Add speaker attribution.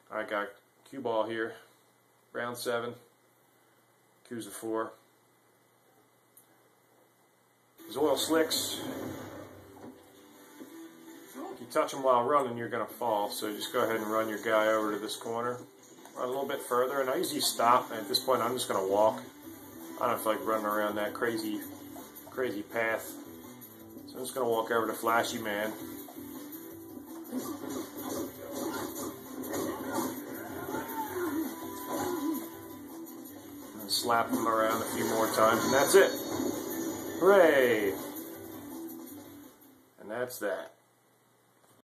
Speaker 1: I got cue ball here, round 7, Yakuza 4. These oil slicks, if you touch them while running, you're going to fall. So just go ahead and run your guy over to this corner. Run a little bit further, and I usually stop. And at this point, I'm just going to walk. I don't feel like running around that crazy path. So I'm just going to walk over to Flashy Man. And slap him around a few more times, and that's it. Hooray! And that's that.